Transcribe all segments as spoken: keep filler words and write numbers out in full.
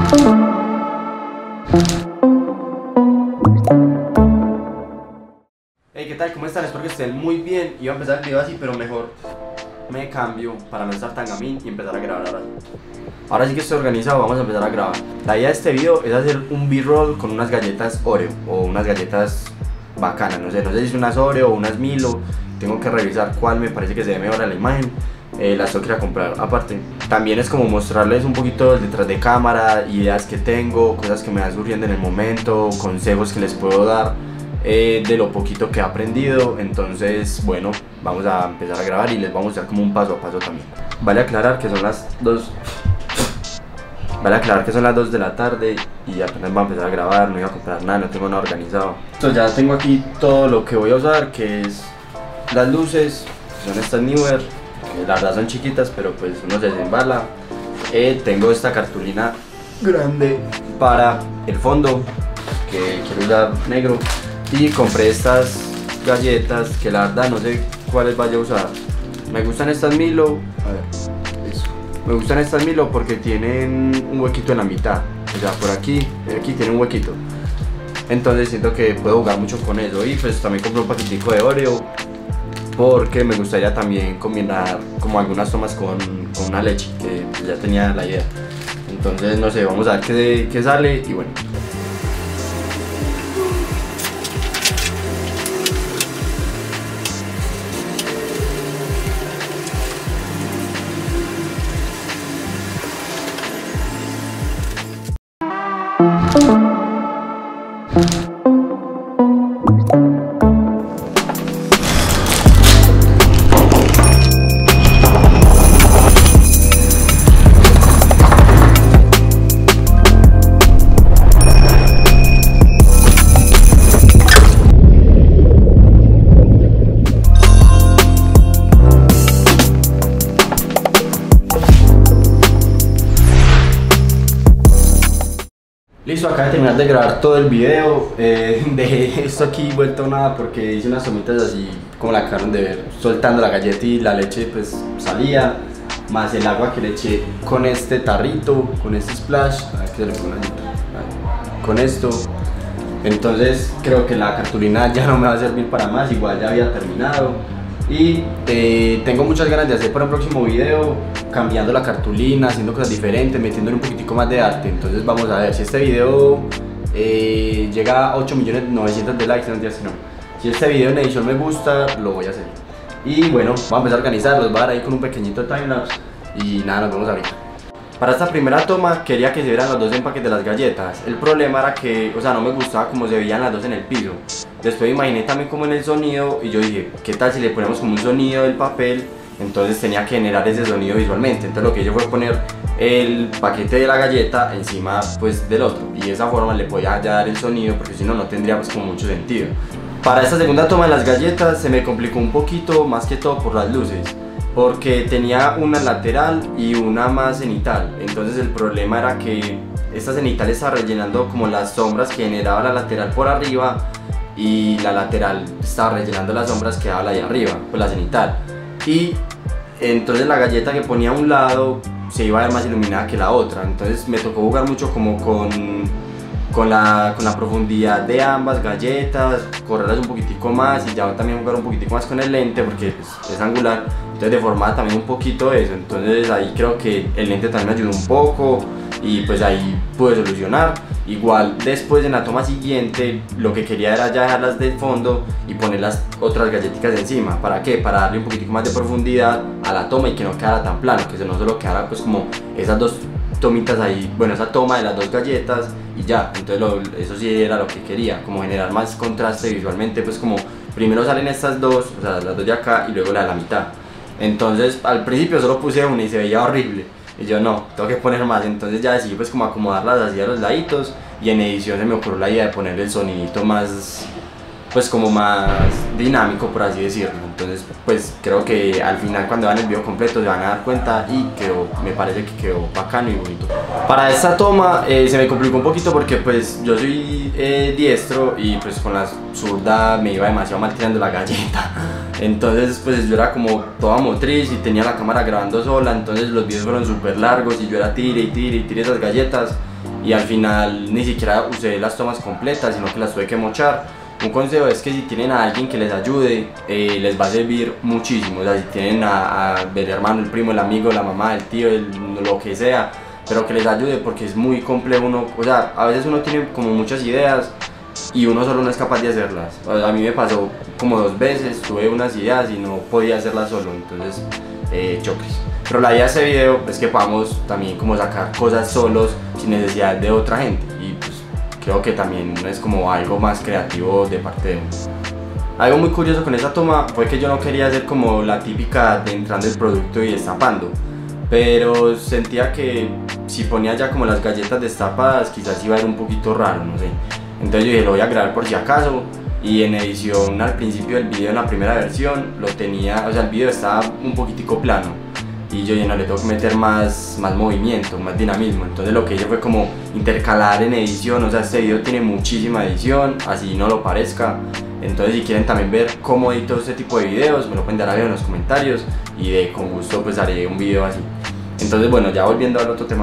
Hey, ¿qué tal? ¿Cómo están? Espero que estén muy bien. Iba a empezar el video así, pero mejor me cambio para no estar tan gamín y empezar a grabar ahora. Ahora sí que estoy organizado, vamos a empezar a grabar. La idea de este video es hacer un B-roll con unas galletas Oreo o unas galletas bacanas, no sé, no sé si es unas Oreo o unas Milo. Tengo que revisar cuál me parece que se ve mejor a la imagen. Eh, las tengo que ir a comprar aparte. También es como mostrarles un poquito detrás de cámara, ideas que tengo, cosas que me van surgiendo en el momento, consejos que les puedo dar eh, de lo poquito que he aprendido. Entonces, bueno, vamos a empezar a grabar y les vamos a mostrar como un paso a paso también. Vale aclarar que son las dos Vale aclarar que son las dos de la tarde y apenas voy a empezar a grabar, no iba a comprar nada, no tengo nada organizado. Entonces ya tengo aquí todo lo que voy a usar, que es las luces, que son estas Neewer, que la verdad son chiquitas, pero pues uno se desembala. Eh, tengo esta cartulina grande para el fondo, que quiero usar negro. Y compré estas galletas, que la verdad no sé cuáles vaya a usar. Me gustan estas Milo, a ver, eso. Me gustan estas Milo porque tienen un huequito en la mitad. O sea, por aquí, aquí tiene un huequito. Entonces siento que puedo jugar mucho con eso. Y pues también compré un paquetico de Oreo, porque me gustaría también combinar como algunas tomas con, con una leche, que ya tenía la idea. Entonces no sé, vamos a ver qué, qué sale y bueno. Listo, acabo de terminar de grabar todo el video. eh, Dejé esto aquí vuelto nada porque hice unas tomitas así como la acabaron de ver, soltando la galleta y la leche pues salía, más el agua que le eché con este tarrito, con este splash, a ver que se le pone con esto. Entonces creo que la cartulina ya no me va a servir para más, igual ya había terminado. Y eh, tengo muchas ganas de hacer para un próximo video, cambiando la cartulina, haciendo cosas diferentes, metiéndole un poquitico más de arte. Entonces vamos a ver si este video eh, llega a ocho millones novecientos de likes, no, no. Si este video en edición me gusta, lo voy a hacer. Y bueno, vamos a empezar a organizar, los voy a dar ahí con un pequeñito timelapse. Y nada, nos vemos ahorita. Para esta primera toma quería que se vieran los dos empaques de las galletas. El problema era que, o sea, no me gustaba cómo se veían las dos en el piso. Después imaginé también como en el sonido y yo dije, ¿qué tal si le ponemos como un sonido del papel? Entonces tenía que generar ese sonido visualmente. Entonces lo que hice fue poner el paquete de la galleta encima pues del otro, y de esa forma le podía ya dar el sonido, porque si no, no tendría pues como mucho sentido. Para esta segunda toma de las galletas se me complicó un poquito, más que todo por las luces, porque tenía una lateral y una más cenital. Entonces el problema era que esta cenital estaba rellenando como las sombras que generaba la lateral por arriba, y la lateral estaba rellenando las sombras que daba la de arriba, pues la cenital. Y entonces la galleta que ponía a un lado se iba a ver más iluminada que la otra. Entonces me tocó jugar mucho como con, con, la, con la profundidad de ambas galletas, correrlas un poquitico más y ya también jugar un poquitico más con el lente, porque pues, es angular. Entonces deformaba también un poquito eso. Entonces ahí creo que el lente también me ayudó un poco y pues ahí pude solucionar. Igual después en la toma siguiente lo que quería era ya dejarlas de fondo y poner las otras galletitas encima. ¿Para qué? Para darle un poquitico más de profundidad a la toma y que no quedara tan plano, que no solo quedara pues como esas dos tomitas ahí, bueno, esa toma de las dos galletas y ya. Entonces lo, eso sí era lo que quería, como generar más contraste visualmente, pues como primero salen estas dos, o sea las dos de acá y luego la de la mitad. Entonces al principio solo puse una y se veía horrible. Y yo no, tengo que poner más. Entonces ya decidí pues como acomodarlas así a los laditos. Y en edición se me ocurrió la idea de ponerle el sonidito más, pues como más dinámico, por así decirlo. Entonces pues creo que al final cuando vean el video completo se van a dar cuenta y quedó, me parece que quedó bacano y bonito. Para esta toma eh, se me complicó un poquito porque pues yo soy eh, diestro y pues con la zurda me iba demasiado mal tirando la galleta. Entonces pues yo era como toda motriz y tenía la cámara grabando sola, entonces los videos fueron súper largos y yo era tire y tire y tire esas galletas. y al final ni siquiera usé las tomas completas, sino que las tuve que mochar. Un consejo es que si tienen a alguien que les ayude, eh, les va a servir muchísimo. O sea, si tienen a, a el hermano, el primo, el amigo, la mamá, el tío, el, lo que sea, pero que les ayude, porque es muy complejo. Uno, o sea, a veces uno tiene como muchas ideas y uno solo no es capaz de hacerlas. O sea, a mí me pasó como dos veces, tuve unas ideas y no podía hacerlas solo, entonces eh, choques. Pero la idea de este video es que podamos también como sacar cosas solos sin necesidad de otra gente, y pues creo que también es como algo más creativo de parte de uno. Algo muy curioso con esa toma fue que yo no quería hacer como la típica de entrando el producto y destapando, pero sentía que si ponía ya como las galletas destapadas quizás iba a ser un poquito raro, no sé. Entonces yo dije, lo voy a grabar por si acaso, y en edición al principio del video, en la primera versión, lo tenía, o sea, el video estaba un poquitico plano, y yo dije, no, le tengo que meter más, más movimiento, más dinamismo. Entonces lo que hice fue como intercalar en edición. O sea, este video tiene muchísima edición, así no lo parezca. Entonces si quieren también ver cómo edito este tipo de videos, me lo pueden dar ahí en los comentarios, y de con gusto pues haré un video así. Entonces bueno, ya volviendo al otro tema,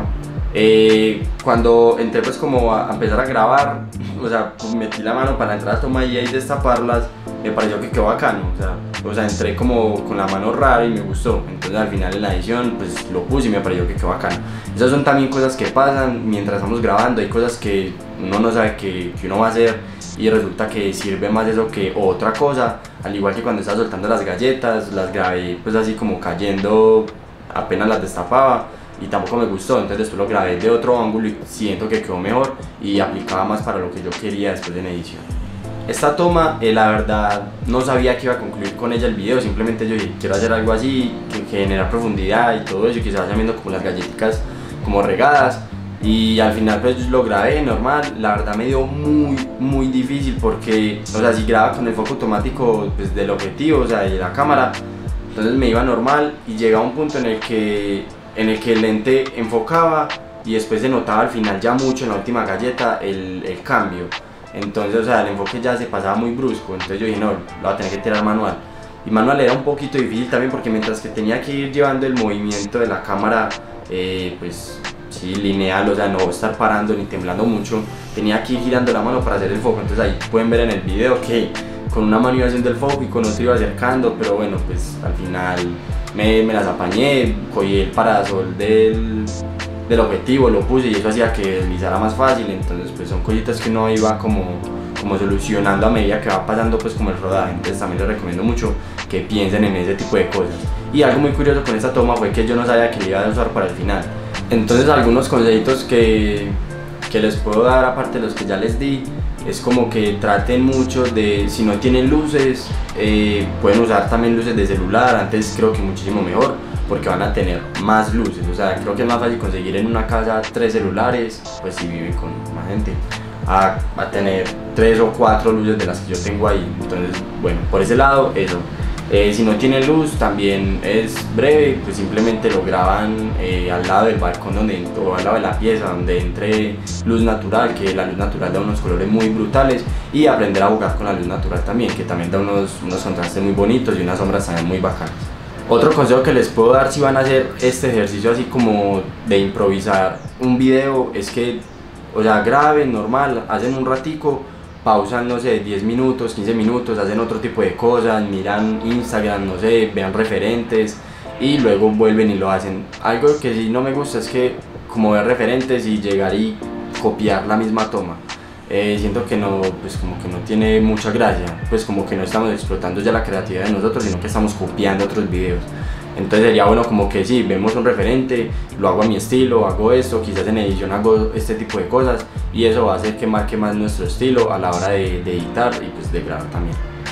eh, cuando entré pues como a empezar a grabar, o sea, pues metí la mano para entrar a toma y ahí destaparlas, me pareció que quedó bacano. O sea, o sea, entré como con la mano rara y me gustó. Entonces al final en la edición pues lo puse y me pareció que quedó bacano. Esas son también cosas que pasan mientras estamos grabando. Hay cosas que uno no sabe que, que uno va a hacer, y resulta que sirve más eso que otra cosa. Al igual que cuando estaba soltando las galletas, las grabé pues así como cayendo apenas las destapaba, y tampoco me gustó. Entonces después lo grabé de otro ángulo y siento que quedó mejor y aplicaba más para lo que yo quería después en edición. Esta toma, eh, la verdad, no sabía que iba a concluir con ella el video. Simplemente yo dije, quiero hacer algo así, que, que genera profundidad y todo eso, y que se vayan viendo como las galletitas como regadas. Y al final pues lo grabé normal. La verdad me dio muy, muy difícil porque, o sea, si grababa con el foco automático pues, del objetivo, o sea, de la cámara, entonces me iba normal, y llegaba un punto en el que, en el, que el lente enfocaba y después se notaba al final ya mucho en la última galleta el, el cambio. Entonces, o sea, el enfoque ya se pasaba muy brusco. Entonces yo dije, no, lo voy a tener que tirar manual. Y manual era un poquito difícil también, porque mientras que tenía que ir llevando el movimiento de la cámara, eh, pues sí, lineal, o sea, no estar parando ni temblando mucho, tenía que ir girando la mano para hacer el foco. Entonces ahí pueden ver en el video que con una mano iba haciendo el foco y con otra iba acercando, pero bueno, pues al final me, me las apañé, cogí el parasol del... del objetivo, lo puse, y eso hacía que deslizara más fácil. Entonces pues son cositas que uno iba como, como solucionando a medida que va pasando pues como el rodaje. Entonces también les recomiendo mucho que piensen en ese tipo de cosas. Y algo muy curioso con esta toma fue que yo no sabía que le iba a usar para el final. Entonces algunos consejitos que, que les puedo dar, aparte de los que ya les di, es como que traten mucho de, si no tienen luces, eh, pueden usar también luces de celular. Antes creo que muchísimo mejor, porque van a tener más luces. O sea, creo que es más fácil conseguir en una casa tres celulares, pues si viven con más gente, a, a tener tres o cuatro luces de las que yo tengo ahí. Entonces, bueno, por ese lado, eso. Eh, si no tienen luz, también es breve, pues simplemente lo graban eh, al lado del balcón donde, o al lado de la pieza donde entre luz natural, que la luz natural da unos colores muy brutales, y aprender a jugar con la luz natural también, que también da unos, unos contrastes muy bonitos y unas sombras también muy bacanas. Otro consejo que les puedo dar si van a hacer este ejercicio así como de improvisar un video es que, o sea, graben normal, hacen un ratico, pausan, no sé, diez minutos, quince minutos, hacen otro tipo de cosas, miran Instagram, no sé, vean referentes, y luego vuelven y lo hacen. Algo que sí no me gusta es que como ver referentes y llegar y copiar la misma toma. Eh, siento que no, pues como que no tiene mucha gracia, pues como que no estamos explotando ya la creatividad de nosotros, sino que estamos copiando otros videos. Entonces sería bueno como que sí, vemos un referente, lo hago a mi estilo, hago esto, quizás en edición hago este tipo de cosas, y eso va a hacer que marque más nuestro estilo a la hora de, de editar y pues de grabar también.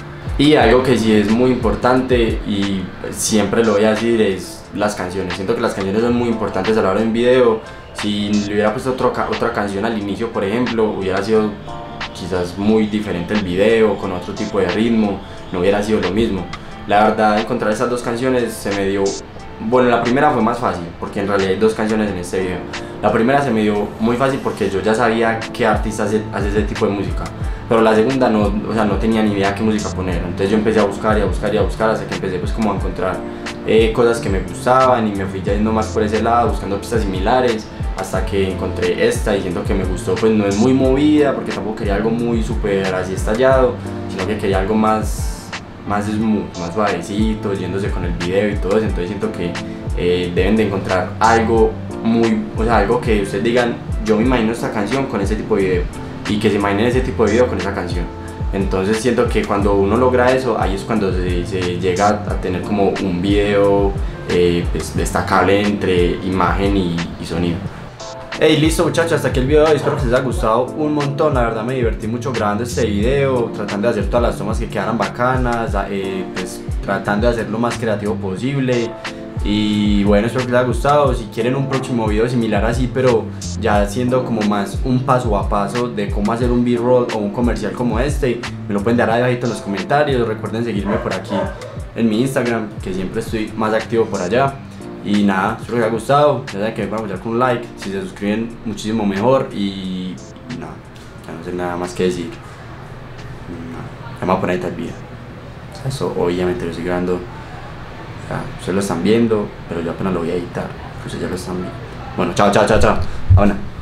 Y algo que sí es muy importante, y siempre lo voy a decir, es las canciones. Siento que las canciones son muy importantes a la hora de un video. Si le hubiera puesto otro, otra canción al inicio, por ejemplo, hubiera sido quizás muy diferente el video, con otro tipo de ritmo, no hubiera sido lo mismo. La verdad, encontrar esas dos canciones se me dio... Bueno, la primera fue más fácil, porque en realidad hay dos canciones en este video. La primera se me dio muy fácil porque yo ya sabía qué artista hace, hace ese tipo de música. Pero la segunda no, o sea, no tenía ni idea qué música poner. Entonces yo empecé a buscar y a buscar y a buscar hasta que empecé pues como a encontrar eh, cosas que me gustaban, y me fui yendo más por ese lado, buscando pistas similares. hasta que encontré esta diciendo que me gustó. Pues no es muy movida porque tampoco quería algo muy súper así estallado, sino que quería algo más, más smooth, más suavecito, yéndose con el video y todo eso. Entonces siento que eh, deben de encontrar algo muy, o sea, algo que ustedes digan, yo me imagino esta canción con ese tipo de video, y que se imaginen ese tipo de video con esa canción. Entonces siento que cuando uno logra eso, ahí es cuando se, se llega a tener como un video eh, pues, destacable entre imagen y, y sonido. Hey, listo muchachos, hasta aquí el video de hoy. Espero que les haya gustado un montón. La verdad me divertí mucho grabando este video, tratando de hacer todas las tomas que quedaran bacanas, eh, pues tratando de hacer lo más creativo posible. Y bueno, espero que les haya gustado. Si quieren un próximo video similar así, pero ya haciendo como más un paso a paso de cómo hacer un B-roll o un comercial como este, me lo pueden dar ahí abajito en los comentarios. Recuerden seguirme por aquí en mi Instagram, que siempre estoy más activo por allá. Y nada, espero que les haya gustado. Ya saben que me pueden apoyar con un like. Si se suscriben, muchísimo mejor. Y, y nada, ya no sé nada más que decir. Nada, ya me voy a poner ahí el video. Eso obviamente lo estoy grabando. Ya, ustedes lo están viendo, pero yo apenas lo voy a editar. Ustedes ya lo están viendo. Bueno, chao, chao, chao, chao. Ahora.